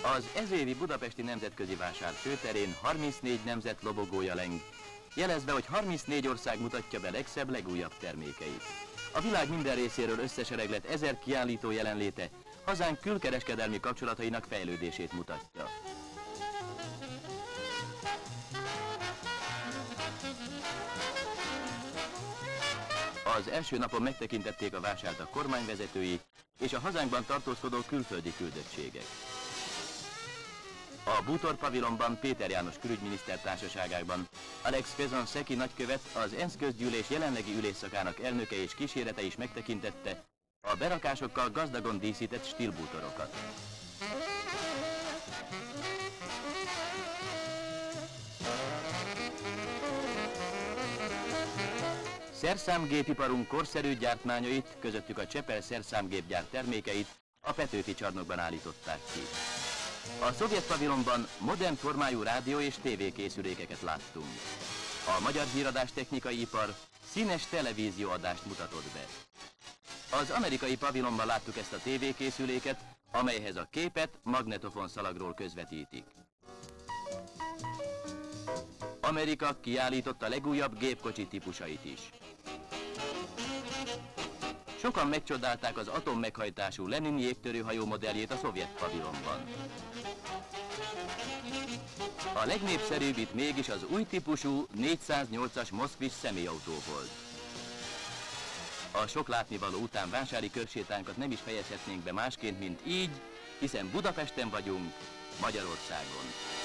Az ezévi budapesti nemzetközi vásár főterén 34 nemzet lobogója leng, jelezve, hogy 34 ország mutatja be legszebb, legújabb termékeit. A világ minden részéről összesereglett 1000 kiállító jelenléte hazánk külkereskedelmi kapcsolatainak fejlődését mutatja. Az első napon megtekintették a vásárt a kormányvezetői és a hazánkban tartózkodó külföldi küldöttségek. A bútor pavilonban Péter János külügyminiszter társaságában Alex Fezenszeki nagykövet, az ENSZ közgyűlés jelenlegi ülésszakának elnöke és kísérete is megtekintette a berakásokkal gazdagon díszített stílbútorokat. Szerszámgépiparunk korszerű gyártmányait, közöttük a Csepel szerszámgépgyár termékeit a Petőfi csarnokban állították ki. A szovjet pavilonban modern formájú rádió és tévékészülékeket láttunk. A magyar híradás technikai ipar színes televízióadást mutatott be. Az amerikai pavilonban láttuk ezt a tévékészüléket, amelyhez a képet magnetofon szalagról közvetítik. Amerika kiállította a legújabb gépkocsi típusait is. Sokan megcsodálták az atommeghajtású Lenin jégtörőhajó modelljét a szovjet pavilonban. A legnépszerűbb itt mégis az új típusú 408-as Moszkvis személyautó volt. A sok látnivaló után vásári körsétánkat nem is fejezhetnénk be másként, mint így, hiszen Budapesten vagyunk, Magyarországon.